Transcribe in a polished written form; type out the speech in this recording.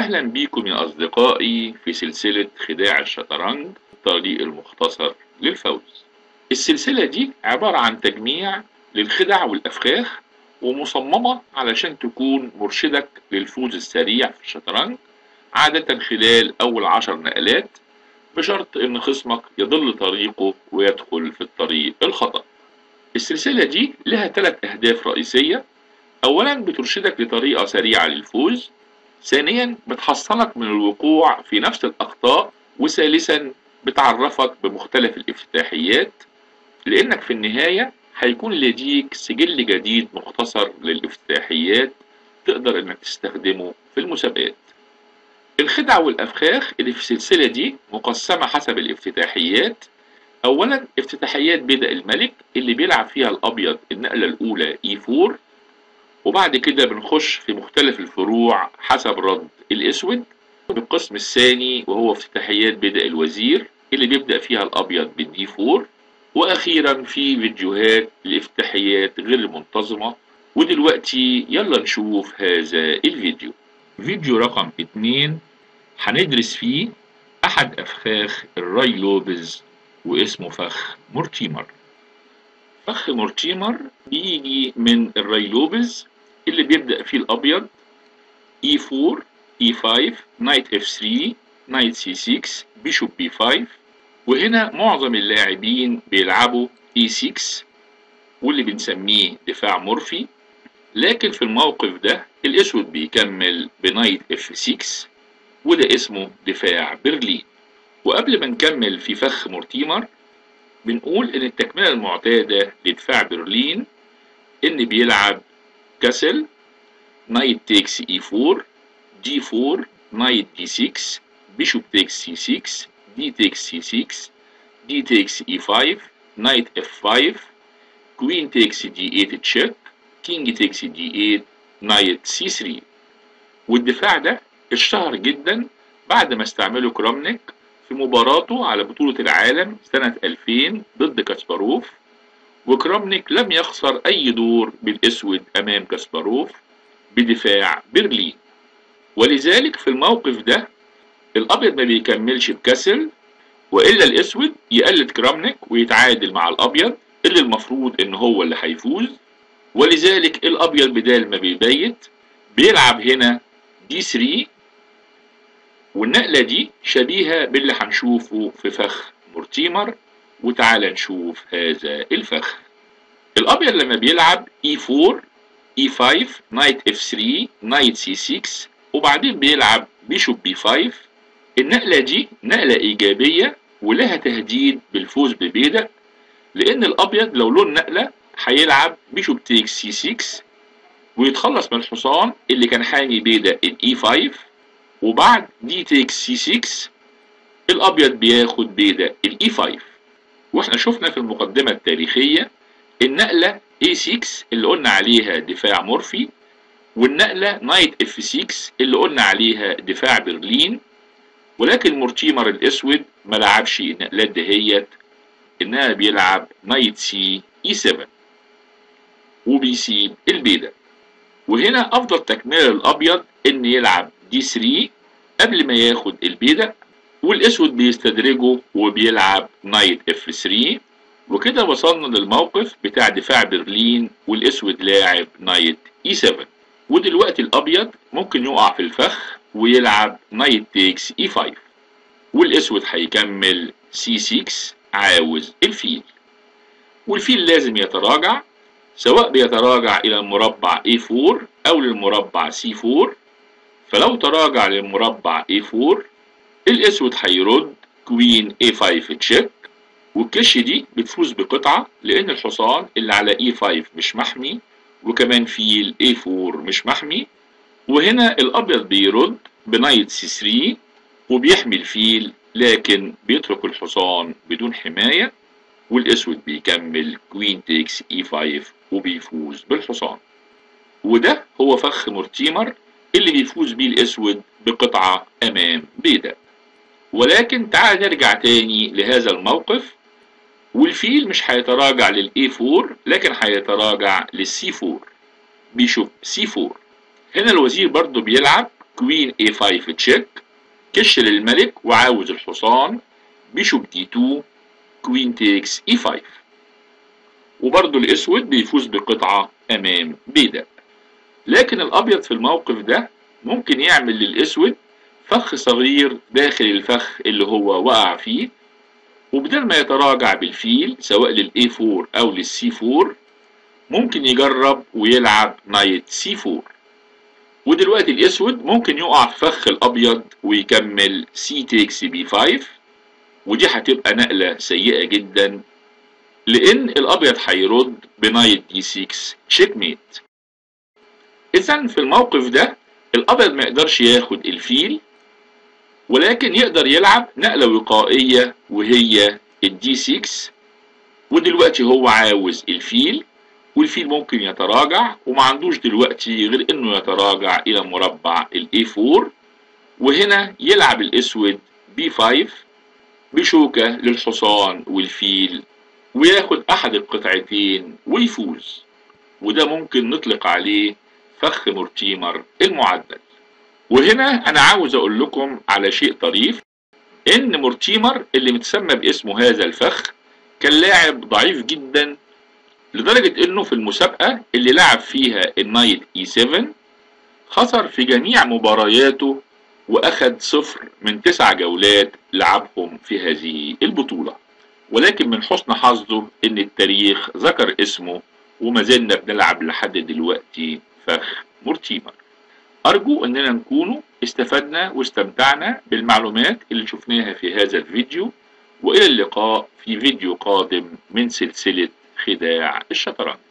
أهلا بيكم يا أصدقائي في سلسلة خداع الشطرنج، الطريق المختصر للفوز. السلسلة دي عبارة عن تجميع للخدع والأفخاخ، ومصممة علشان تكون مرشدك للفوز السريع في الشطرنج، عادة خلال أول 10 نقلات، بشرط إن خصمك يضل طريقه ويدخل في الطريق الخطأ. السلسلة دي لها 3 أهداف رئيسية. أولا بترشدك لطريقة سريعة للفوز، ثانيا بتحصنك من الوقوع في نفس الأخطاء، وثالثا بتعرفك بمختلف الافتتاحيات، لأنك في النهاية هيكون لديك سجل جديد مختصر للافتتاحيات تقدر انك تستخدمه في المسابقات. الخدع والأفخاخ اللي في السلسلة دي مقسمة حسب الافتتاحيات. أولا افتتاحيات بدء الملك اللي بيلعب فيها الأبيض النقلة الأولى E4، وبعد كده بنخش في مختلف الفروع حسب رد الأسود. القسم الثاني وهو افتتاحيات بدء الوزير اللي بيبدأ فيها الأبيض بالدي 4، وأخيرا في فيديوهات الافتتاحيات غير المنتظمة. ودلوقتي يلا نشوف هذا الفيديو. فيديو رقم 2 هندرس فيه أحد أفخاخ الراي لوبز واسمه فخ مورتيمر. فخ مورتيمر بيجي من الراي لوبز اللي بيبدأ فيه الأبيض E4 E5 نايت F3 نايت C6 بيشوب B5. وهنا معظم اللاعبين بيلعبوا E6 واللي بنسميه دفاع مورفي، لكن في الموقف ده الأسود بيكمل بنايت F6 وده اسمه دفاع برلين. وقبل ما نكمل في فخ مورتيمر بنقول ان التكملة المعتادة لدفاع برلين ان بيلعب كاسل نايت تيكس E4 G4 نايت D6 بيشوب تيكس C6 D تيكس C6 D تيكس E5 نايت F5 كوين تيكس D8 تشيك كينج تيكس D8 نايت C3. والدفاع ده اشتهر جدا بعد ما استعمله كرامنيك في مباراته على بطولة العالم سنة 2000 ضد كاسباروف، وكرامنيك لم يخسر أي دور بالأسود أمام كاسباروف بدفاع برلين. ولذلك في الموقف ده الأبيض ما بيكملش بكسل، وإلا الأسود يقلد كرامنيك ويتعادل مع الأبيض اللي المفروض إن هو اللي هيفوز. ولذلك الأبيض بدال ما بيبيت بيلعب هنا D3، والنقلة دي شبيهة باللي هنشوفه في فخ مورتيمر. وتعال نشوف هذا الفخ. الأبيض لما بيلعب E4 E5 نايت F3 نايت C6 وبعدين بيلعب بيشوب B5، النقلة دي نقلة إيجابية ولها تهديد بالفوز ببيدق، لأن الأبيض لو له النقلة هيلعب بيشوب تيكس C6 ويتخلص من الحصان اللي كان حامي بيدق ال E5، وبعد دي تيكس C6 الأبيض بياخد بيدق ال E5. واحنا شفنا في المقدمة التاريخية النقلة A6 اللي قلنا عليها دفاع مورفي، والنقلة نايت F6 اللي قلنا عليها دفاع برلين. ولكن مورتيمر الأسود ما لعبش النقلات دهيت، إنها بيلعب نايت سي E7 وبيسيب البيدق. وهنا أفضل تكملة للأبيض إن يلعب D3 قبل ما ياخد البيدق، والأسود بيستدرجه وبيلعب نايت F3. وكده وصلنا للموقف بتاع دفاع برلين والأسود لاعب نايت E7. ودلوقتي الأبيض ممكن يقع في الفخ ويلعب نايت تيكس E5، والأسود هيكمل C6 عاوز الفيل، والفيل لازم يتراجع، سواء بيتراجع إلى المربع A4 أو للمربع C4. فلو تراجع للمربع A4 الأسود هيرد كوين A5 تشيك، والكش دي بتفوز بقطعة لأن الحصان اللي على E5 مش محمي، وكمان فيل A4 مش محمي. وهنا الأبيض بيرد بنايت C3 وبيحمي الفيل، لكن بيترك الحصان بدون حماية، والأسود بيكمل كوين تيكس E5 وبيفوز بالحصان. وده هو فخ مورتيمر اللي بيفوز بيه الأسود بقطعة أمام بيدق. ولكن تعال نرجع تاني لهذا الموقف، والفيل مش هيتراجع للA4 لكن هيتراجع للC4 بيشوب C4. هنا الوزير برضو بيلعب كوين A5 تشيك، كش للملك وعاوز الحصان، بيشوب D2، كوين تيكس E5. وبرضه الاسود بيفوز بقطعة امام بيدق. لكن الابيض في الموقف ده ممكن يعمل للاسود فخ صغير داخل الفخ اللي هو وقع فيه، وبدل ما يتراجع بالفيل سواء للA 4 او للC 4 ممكن يجرب ويلعب نايت C 4. ودلوقتي الاسود ممكن يقع في فخ الابيض ويكمل C تيكس B5، ودي هتبقى نقلة سيئة جدا لان الابيض هيرد بنايت D6 تشيك ميت. اذا في الموقف ده الابيض ما يقدرش ياخد الفيل، ولكن يقدر يلعب نقلة وقائية وهي الدي 6. ودلوقتي هو عاوز الفيل، والفيل ممكن يتراجع وما عندوش دلوقتي غير انه يتراجع الى مربع الاي 4. وهنا يلعب الاسود بي 5 بشوكة للحصان والفيل وياخد احد القطعتين ويفوز، وده ممكن نطلق عليه فخ مورتيمر المعدل. وهنا انا عاوز اقول لكم على شيء طريف، ان مورتيمر اللي متسمى باسمه هذا الفخ كان لاعب ضعيف جدا، لدرجة انه في المسابقة اللي لعب فيها النايت E7 خسر في جميع مبارياته واخد 0 من 9 جولات لعبهم في هذه البطولة. ولكن من حسن حظه ان التاريخ ذكر اسمه وما زلنا بنلعب لحد دلوقتي فخ مورتيمر. أرجو أننا نكون استفدنا واستمتعنا بالمعلومات اللي شفناها في هذا الفيديو، وإلى اللقاء في فيديو قادم من سلسلة خداع الشطرنج.